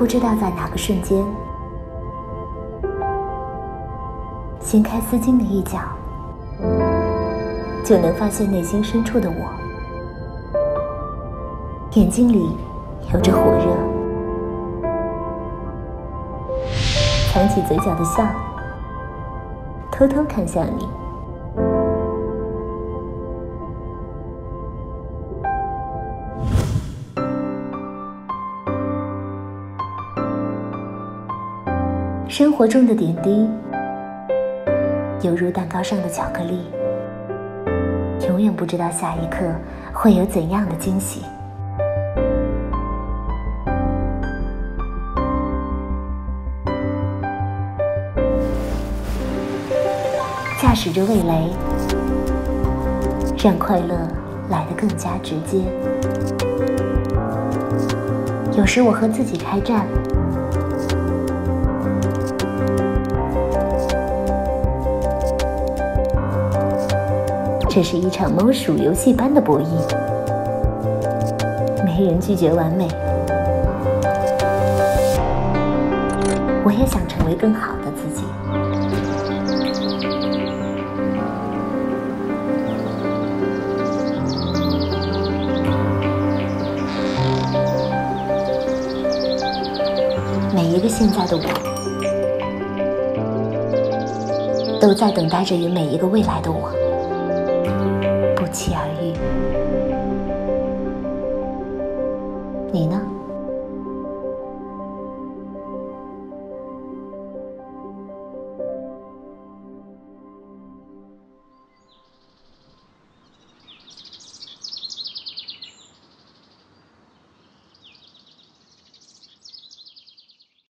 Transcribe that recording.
知道在哪个瞬间，掀开丝巾的一角，就能发现内心深处的我，眼睛里有着火热，藏起嘴角的笑，偷偷看向你。生活中的点滴，犹如蛋糕上的巧克力，永远不知道下一刻会有怎样的惊喜。驾驶着味蕾，让快乐来得更加直接。有时我和自己开战，这是一场猫鼠游戏般的博弈，没人拒绝完美。我也想成为更好的自己。每一个现在的我，都在等待着与每一个未来的我不期而遇。你呢？